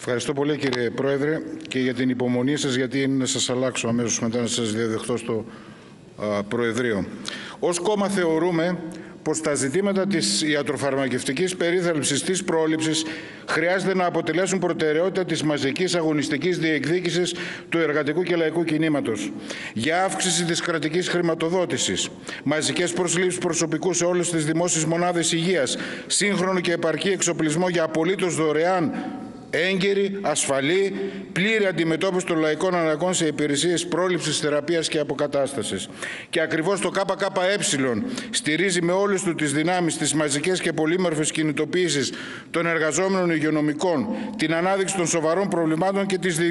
Ευχαριστώ πολύ, κύριε Πρόεδρε, και για την υπομονή σας, γιατί είναι να σας αλλάξω αμέσως μετά να σας διαδεχτώ στο Προεδρείο. Ως κόμμα θεωρούμε πως τα ζητήματα της ιατροφαρμακευτικής περίθαλψης της πρόληψης χρειάζεται να αποτελέσουν προτεραιότητα της μαζικής αγωνιστικής διεκδίκησης του εργατικού και λαϊκού κινήματος για αύξηση της κρατικής χρηματοδότησης, μαζικές προσλήψεις προσωπικού σε όλες τις δημόσιες μονάδες υγείας, σύγχρονο και επαρκή εξοπλισμό για απολύτως δωρεάν, έγκαιρη, ασφαλή, πλήρη αντιμετώπιση των λαϊκών αναγκών σε υπηρεσίες πρόληψης, θεραπείας και αποκατάστασης. Και ακριβώς το ΚΚΕ στηρίζει με όλες του τις δυνάμεις τις μαζικές και πολύμορφες κινητοποίησεις των εργαζόμενων υγειονομικών, την ανάδειξη των σοβαρών προβλημάτων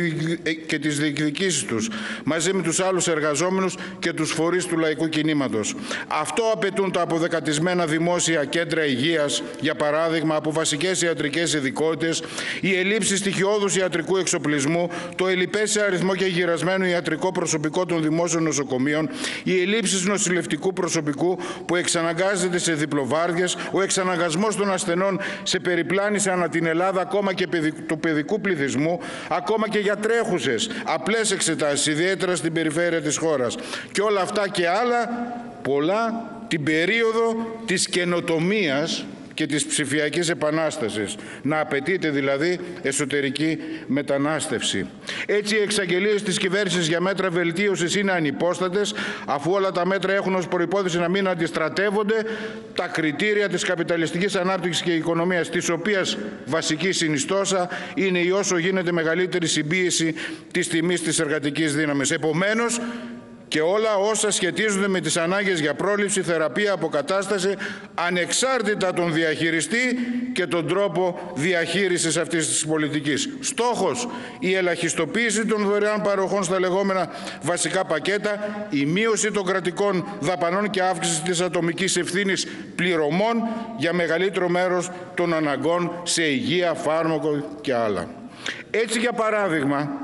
και τις διεκδικήσεις τους, μαζί με τους άλλους εργαζόμενους και τους φορείς του λαϊκού κινήματος. Αυτό απαιτούν τα αποδεκατισμένα δημόσια κέντρα υγείας, για παράδειγμα, από βασικές ιατρικές ειδικότητες, η ελλείψη στοιχειώδους ιατρικού εξοπλισμού, το ελλειπές σε αριθμό και γυρασμένο ιατρικό προσωπικό των δημόσιων νοσοκομείων, οι ελλείψεις νοσηλευτικού προσωπικού που εξαναγκάζεται σε διπλοβάρδιες, ο εξαναγκασμός των ασθενών σε περιπλάνηση ανά την Ελλάδα, ακόμα και του παιδικού πληθυσμού, ακόμα και για τρέχουσες απλές εξετάσεις, ιδιαίτερα στην περιφέρεια της χώρας. Και όλα αυτά και άλλα πολλά την περίοδο της καινοτομίας και της ψηφιακής επανάστασης, να απαιτείται δηλαδή εσωτερική μετανάστευση. Έτσι, οι εξαγγελίες της κυβέρνησης για μέτρα βελτίωσης είναι ανυπόστατες, αφού όλα τα μέτρα έχουν ως προϋπόθεση να μην αντιστρατεύονται τα κριτήρια της καπιταλιστικής ανάπτυξης και οικονομίας, της οποίας βασική συνιστόσα είναι η όσο γίνεται μεγαλύτερη συμπίεση της τιμής της εργατικής δύναμης. Επομένως, και όλα όσα σχετίζονται με τις ανάγκες για πρόληψη, θεραπεία, αποκατάσταση, ανεξάρτητα τον διαχειριστή και τον τρόπο διαχείρισης αυτής της πολιτικής. Στόχος, η ελαχιστοποίηση των δωρεάν παροχών στα λεγόμενα βασικά πακέτα, η μείωση των κρατικών δαπανών και αύξηση της ατομικής ευθύνης πληρωμών για μεγαλύτερο μέρος των αναγκών σε υγεία, φάρμακο και άλλα. Έτσι, για παράδειγμα,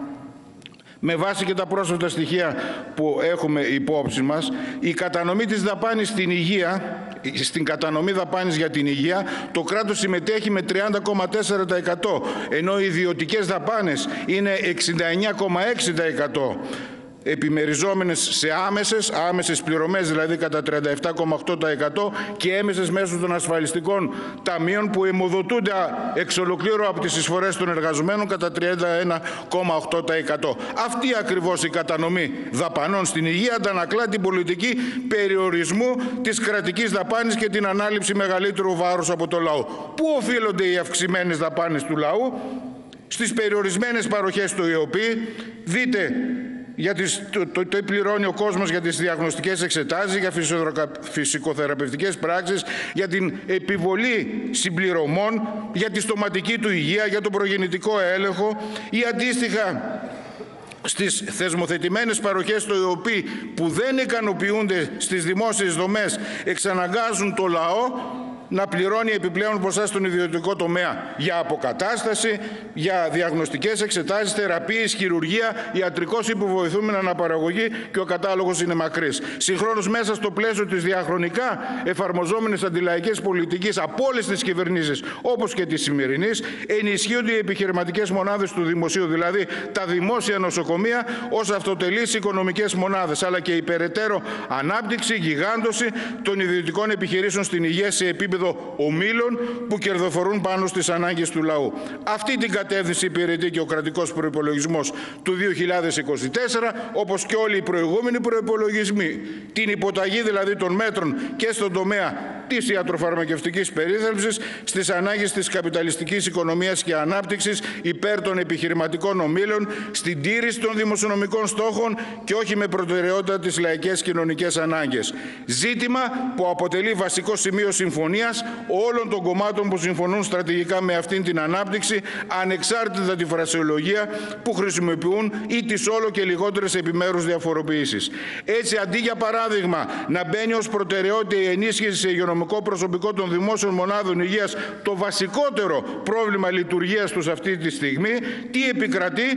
με βάση και τα πρόσφατα στοιχεία που έχουμε υπόψη μας, η κατανομή της δαπάνης στην υγεία, στην κατανομή δαπάνης για την υγεία, το κράτος συμμετέχει με 30,4%, ενώ οι ιδιωτικές δαπάνες είναι 69,6%. Επιμεριζόμενες σε άμεσες πληρωμές, δηλαδή κατά 37,8%, και έμεσες μέσω των ασφαλιστικών ταμείων που αιμοδοτούνται εξ ολοκλήρου από τις εισφορές των εργαζομένων κατά 31,8%. Αυτή ακριβώς η κατανομή δαπανών στην υγεία αντανακλά την πολιτική περιορισμού της κρατικής δαπάνης και την ανάληψη μεγαλύτερου βάρους από το λαό. Πού οφείλονται οι αυξημένες δαπάνες του λαού? Στις περιορισμένες παροχές του ΕΟΠΗ. Δείτε το πληρώνει ο κόσμος για τις διαγνωστικές εξετάσεις, για φυσικοθεραπευτικές πράξεις, για την επιβολή συμπληρωμών, για τη στοματική του υγεία, για τον προγεννητικό έλεγχο, ή αντίστοιχα στις θεσμοθετημένες παροχές του ΕΟΠΗ που δεν ικανοποιούνται στις δημόσιες δομές, εξαναγκάζουν το λαό να πληρώνει επιπλέον ποσά στον ιδιωτικό τομέα για αποκατάσταση, για διαγνωστικές εξετάσεις, θεραπείες, χειρουργία, ιατρικός υποβοηθούμενη αναπαραγωγή, και ο κατάλογος είναι μακρύς. Συγχρόνως, μέσα στο πλαίσιο της διαχρονικά εφαρμοζόμενης αντιλαϊκής πολιτικής από όλες τις κυβερνήσεις, όπως και της σημερινής, ενισχύονται οι επιχειρηματικές μονάδες του δημοσίου, δηλαδή τα δημόσια νοσοκομεία, ως αυτοτελείς οικονομικές μονάδες, αλλά και η περαιτέρω ανάπτυξη, γιγάντωση των ιδιωτικών επιχειρήσεων στην υγεία σε επίπεδο ομίλων που κερδοφορούν πάνω στις ανάγκες του λαού. Αυτή την κατεύθυνση υπηρετεί και ο κρατικός προϋπολογισμός του 2024, όπως και όλοι οι προηγούμενοι προϋπολογισμοί. Την υποταγή δηλαδή των μέτρων και στον τομέα της ιατροφαρμακευτικής περίθαλψης στις ανάγκες της καπιταλιστικής οικονομίας και ανάπτυξης υπέρ των επιχειρηματικών ομίλων, στην τήρηση των δημοσιονομικών στόχων και όχι με προτεραιότητα τις λαϊκές κοινωνικές ανάγκες. Ζήτημα που αποτελεί βασικό σημείο συμφωνίας όλων των κομμάτων που συμφωνούν στρατηγικά με αυτήν την ανάπτυξη, ανεξάρτητα τη φρασιολογία που χρησιμοποιούν ή τις όλο και λιγότερες επιμέρους διαφοροποιήσεις. Έτσι, αντί για παράδειγμα να μπαίνει ως προτεραιότητα η ενίσχυση σε υγειονομικό προσωπικό των δημόσιων μονάδων υγείας, το βασικότερο πρόβλημα λειτουργίας τους αυτή τη στιγμή, τι επικρατεί?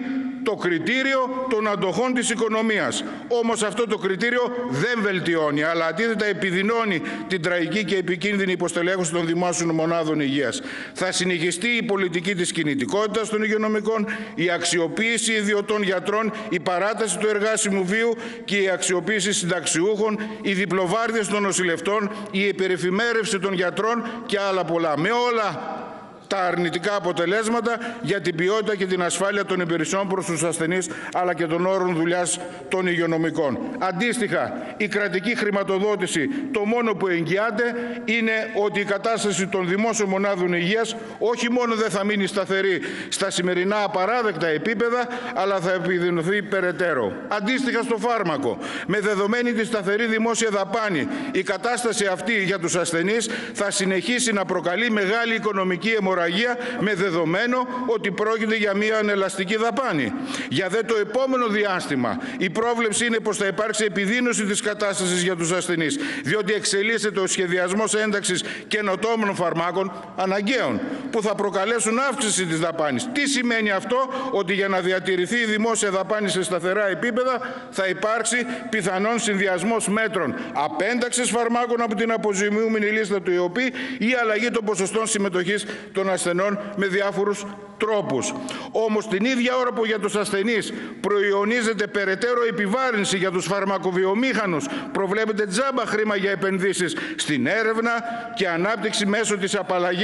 το κριτήριο των αντοχών της οικονομίας. Όμως αυτό το κριτήριο δεν βελτιώνει, αλλά αντίθετα επιδεινώνει την τραγική και επικίνδυνη υποστελέχωση των δημόσιων μονάδων υγείας. Θα συνεχιστεί η πολιτική της κινητικότητας των υγειονομικών, η αξιοποίηση ιδιωτών γιατρών, η παράταση του εργάσιμου βίου και η αξιοποίηση συνταξιούχων, οι διπλοβάρδιες των νοσηλευτών, η υπερεφημέρευση των γιατρών και άλλα πολλά. Με όλα τα αρνητικά αποτελέσματα για την ποιότητα και την ασφάλεια των υπηρεσιών προς τους ασθενείς, αλλά και των όρων δουλειάς των υγειονομικών. Αντίστοιχα, η κρατική χρηματοδότηση το μόνο που εγγυάται είναι ότι η κατάσταση των δημόσιων μονάδων υγείας όχι μόνο δεν θα μείνει σταθερή στα σημερινά απαράδεκτα επίπεδα, αλλά θα επιδεινωθεί περαιτέρω. Αντίστοιχα στο φάρμακο, με δεδομένη τη σταθερή δημόσια δαπάνη, η κατάσταση αυτή για τους ασθενείς θα συνεχίσει να προκαλεί μεγάλη οικονομική αιμορραγία, με δεδομένο ότι πρόκειται για μια ανελαστική δαπάνη. Για δε το επόμενο διάστημα η πρόβλεψη είναι πως θα υπάρξει επιδείνωση της κατάστασης για τους ασθενείς, διότι εξελίσσεται ο σχεδιασμός ένταξης καινοτόμων φαρμάκων αναγκαίων που θα προκαλέσουν αύξηση της δαπάνης. Τι σημαίνει αυτό? Ότι για να διατηρηθεί η δημόσια δαπάνη σε σταθερά επίπεδα θα υπάρξει πιθανόν συνδυασμός μέτρων απένταξης φαρμάκων από την αποζημιούμενη λίστα του ΕΟΠΗ ή αλλαγή των ποσοστών συμμετοχής των ασθενών με διάφορους τρόπους. Όμως την ίδια ώρα που για τους ασθενείς προϊονίζεται περαιτέρω επιβάρυνση για τους φαρμακοβιομήχανους, προβλέπεται τζάμπα χρήμα για επενδύσεις στην έρευνα και ανάπτυξη μέσω της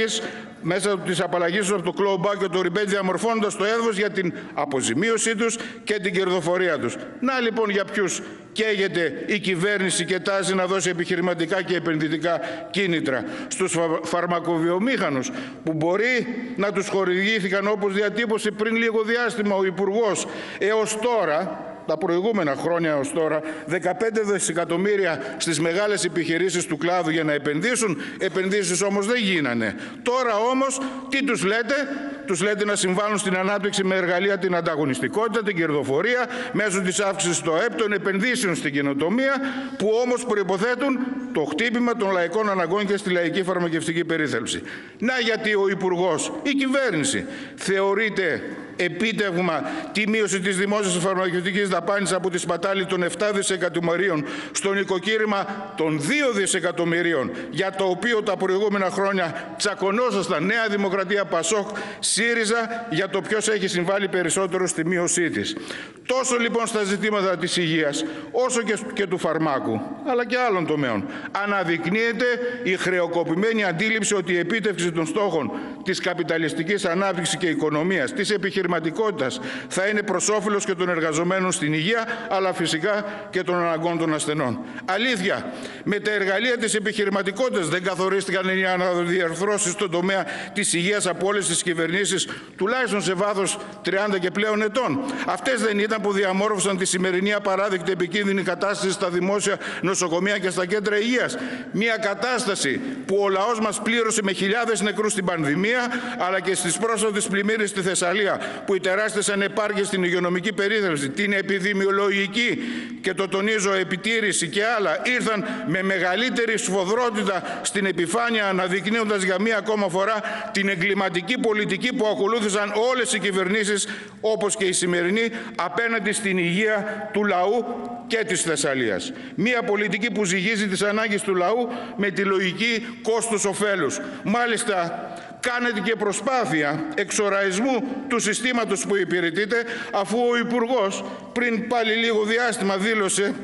απαλλαγής από το clawback και το rebate, διαμορφώνοντας το έδαφος για την αποζημίωσή τους και την κερδοφορία τους. Να λοιπόν για ποιους καίγεται η κυβέρνηση και τάζει να δώσει επιχειρηματικά και επενδυτικά κίνητρα. Στους φαρμακοβιομήχανους που μπορεί να τους χορηγήθηκαν, όπως διατύπωσε πριν λίγο διάστημα ο Υπουργός, έως τώρα, τα προηγούμενα χρόνια έως τώρα, 15 δισεκατομμύρια στις μεγάλες επιχειρήσεις του κλάδου για να επενδύσουν. Επενδύσεις όμως δεν γίνανε. Τώρα όμως τι τους λέτε? Τους λέτε να συμβάλλουν στην ανάπτυξη με εργαλεία την ανταγωνιστικότητα, την κερδοφορία, μέσω της αύξησης του ΑΕΠ, των επενδύσεων στην καινοτομία, που όμως προϋποθέτουν το χτύπημα των λαϊκών αναγκών και στη λαϊκή φαρμακευτική περίθαλψη. Να γιατί ο Υπουργός, η κυβέρνηση, θεωρείται επίτευγμα τη μείωση της δημόσιας φαρμακευτικής δαπάνης από τη σπατάλη των 7 δισεκατομμυρίων στο νοικοκύρημα των 2 δισεκατομμυρίων, για το οποίο τα προηγούμενα χρόνια τσακωνόσασταν Νέα Δημοκρατία, Πασόκ, ΣΥΡΙΖΑ για το ποιος έχει συμβάλει περισσότερο στη μείωσή της. Τόσο λοιπόν στα ζητήματα της υγείας, όσο και του φαρμάκου, αλλά και άλλων τομέων, αναδεικνύεται η χρεοκοπημένη αντίληψη ότι η επίτευξη των στόχων της καπιταλιστικής ανάπτυξης και οικονομίας, της επιχειρηματικότητας, θα είναι προς όφελος και των εργαζομένων στην υγεία, αλλά φυσικά και των αναγκών των ασθενών. Αλήθεια, με τα εργαλεία της επιχειρηματικότητας δεν καθορίστηκαν οι αναδιαρθρώσεις στον τομέα της υγείας από όλες τις κυβερνήσεις, τουλάχιστον σε βάθος 30 και πλέον ετών? Αυτές δεν ήταν που διαμόρφωσαν τη σημερινή απαράδεκτη επικίνδυνη κατάσταση στα δημόσια νοσοκομεία και στα κέντρα υγείας? Μια κατάσταση που ο λαός μας πλήρωσε με χιλιάδες νεκρούς στην πανδημία, αλλά και στις πρόσφατες πλημμύρες στη Θεσσαλία, που οι τεράστιες ανεπάρκειες στην υγειονομική περίθαλψη, την επιδημιολογική και το τονίζω επιτήρηση και άλλα ήρθαν με μεγαλύτερη σφοδρότητα στην επιφάνεια, αναδεικνύοντας για μία ακόμα φορά την εγκληματική πολιτική που ακολούθησαν όλες οι κυβερνήσεις, όπως και η σημερινή, απέναντι στην υγεία του λαού και της Θεσσαλίας. Μία πολιτική που ζυγίζει τις ανάγκες του λαού με τη λογική κόστους-οφέλους. Μάλιστα, κάνετε και προσπάθεια εξοραϊσμού του συστήματος που υπηρετείτε, αφού ο Υπουργός πριν πάλι λίγο διάστημα δήλωσε,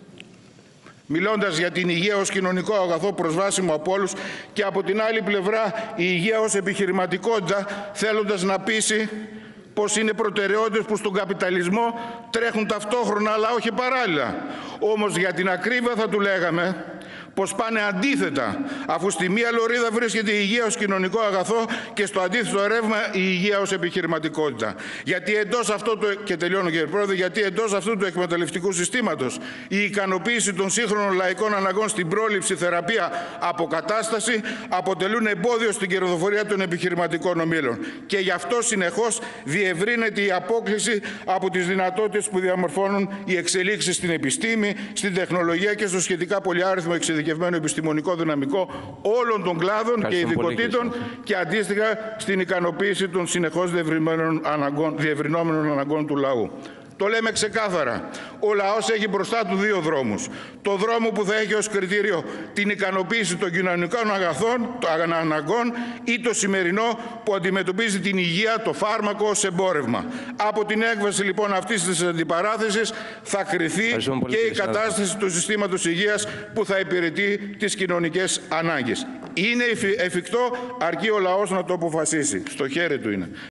μιλώντας για την υγεία ως κοινωνικό αγαθό προσβάσιμο από όλους, και από την άλλη πλευρά η υγεία ως επιχειρηματικότητα, θέλοντας να πείσει πως είναι προτεραιότητες που στον καπιταλισμό τρέχουν ταυτόχρονα αλλά όχι παράλληλα. Όμως για την ακρίβεια θα του λέγαμε πως πάνε αντίθετα, αφού στη μία λωρίδα βρίσκεται η υγεία ως κοινωνικό αγαθό και στο αντίθετο ρεύμα η υγεία ως επιχειρηματικότητα. Γιατί εντός αυτού του, και τελειώνω κύριε Πρόεδρε, γιατί εντός αυτού του εκμεταλλευτικού συστήματος η ικανοποίηση των σύγχρονων λαϊκών αναγκών στην πρόληψη, θεραπεία, αποκατάσταση αποτελούν εμπόδιο στην κερδοφορία των επιχειρηματικών ομίλων. Και γι' αυτό συνεχώς διευρύνεται η απόκλιση από τις δυνατότητες που διαμορφώνουν οι εξελίξεις στην επιστήμη, στην τεχνολογία και στο σχετικά πολυάριθμο εξειδικευμένο εξειδικευμένο επιστημονικό δυναμικό όλων των κλάδων και ειδικοτήτων και αντίστοιχα στην ικανοποίηση των συνεχώς διευρυνόμενων αναγκών του λαού. Το λέμε ξεκάθαρα. Ο λαός έχει μπροστά του δύο δρόμους. Το δρόμο που θα έχει ως κριτήριο την ικανοποίηση των κοινωνικών αναγκών ή το σημερινό που αντιμετωπίζει την υγεία, το φάρμακο ως εμπόρευμα. Από την έκβαση λοιπόν αυτής της αντιπαράθεσης θα κριθεί και η κατάσταση του συστήματος υγείας που θα υπηρετεί τις κοινωνικές ανάγκες. Είναι εφικτό, αρκεί ο λαός να το αποφασίσει. Στο χέρι του είναι.